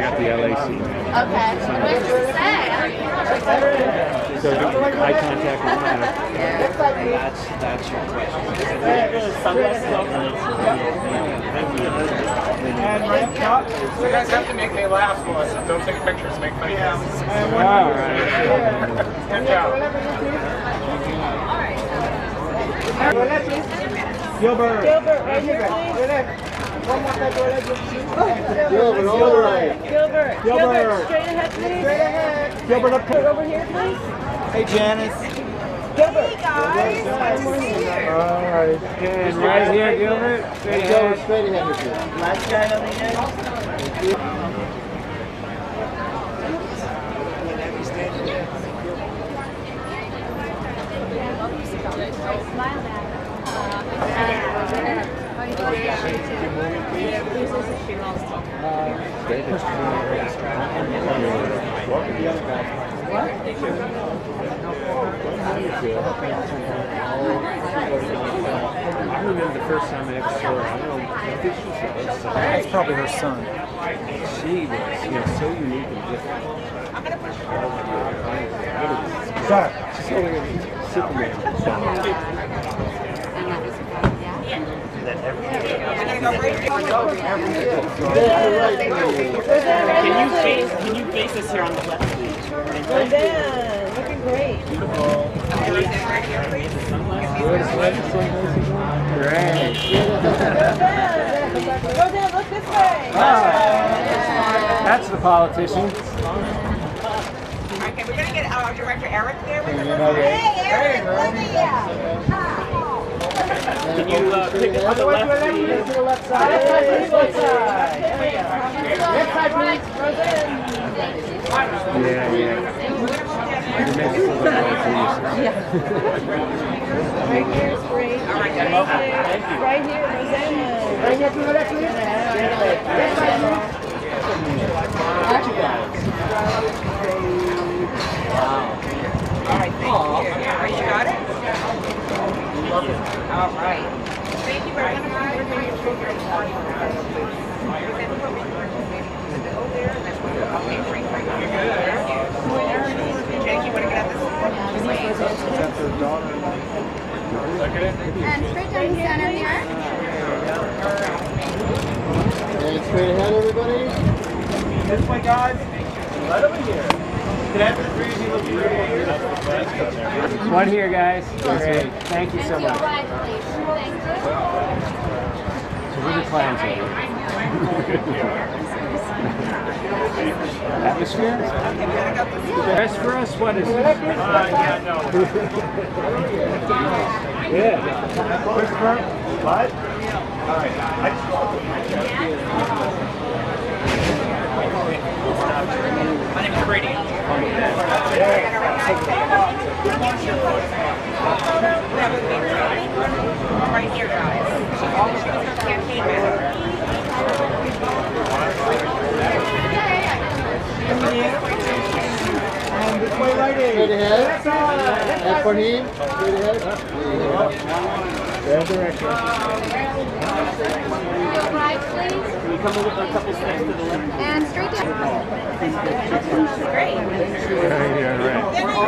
got the LAC. Okay. What does it say? So eye contact with Maya. That's your question. And right up top, you guys have to make me laugh, Melissa. Don't take pictures, make funny faces. All right. Good job. Gilbert, right here, please. Gilbert, all right. Gilbert, straight ahead, please. Gilbert, up over here, please. Hey, Janice. Gilbert. Hey guys. All right. And right here, Gilbert. Straight ahead. Straight ahead with you. Last guy on the end. I remember the first time I ever saw her. I don't know. I think she was That's probably her son. She was, so unique and different. She's holding a Superman. Can you face us here on the left, please? Roseanne, looking great. Beautiful. Great. Roseanne, look this way. That's the politician. Okay, we're gonna get our director Eric there with us. Hey, Eric, look at Can you pick up on the left, please? To the left side. Left side, please. Roseanne. Yeah. Right here is great. Right here, Roseanne. Right here to the left, please. All right, thank you. All right, you got it? All right. Thank you very much. Jake, you want to get out this one? And straight down the center here. And straight ahead, everybody. This way, guys. Right over here. Can I have the three of you look One here, guys. Great. Thank you so And to your much. right, please. Thank you. So we're the clams over. Atmosphere? Best for us? What is it? Yeah, no. Yeah. Christopher, what? All right. My name is Brandi. Right here, guys. Campaign manager. And this way, right in. Straight ahead. And Farheen, straight ahead. Bad direction. To your right, please. Can we come a couple steps to the left? And straight down. Great. Yeah, right.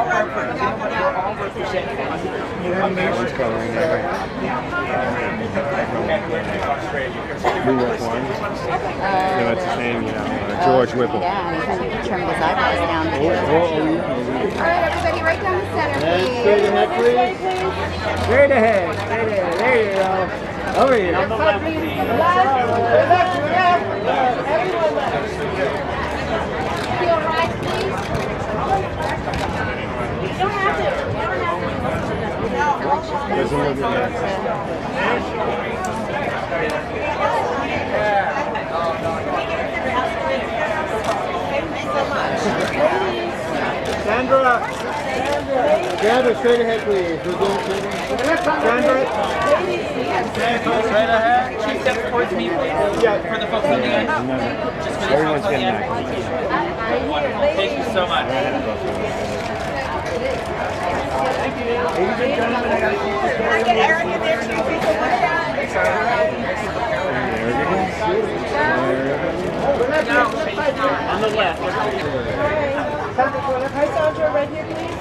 She's coloring that right. Blue Wolf one. No, it's his name, George Whipple. Yeah, and he trimmed his eyebrows down. All right, everybody, right down the center, And please. straight ahead, please. Straight ahead. There you go. Over here. Left, everyone left. To your right, please. You don't have to. Doesn't look good. Sandra. Sandra, straight ahead, please. We're going straight ahead. Sandra. Straight ahead. Two steps towards me, please. Yeah. For the folks on the end. Just for the Everyone's folks on the getting end. back. Thank you so much. Ladies and gentlemen, I got to keep this Can I get Eric in there too? There we go. No. the left. Hi. Hi, Sandra, right here, please.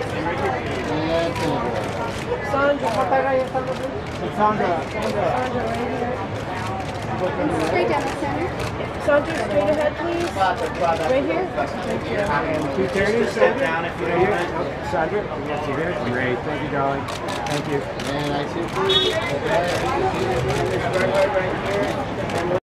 Sandra. Sandra, right here. Straight down the center. Sandra, straight ahead, please. Right here. Thank you. And 2:30, sit down if you don't mind. Sandra? Yes, you're here. Great. Thank you, darling. Thank you. And I see. Right here.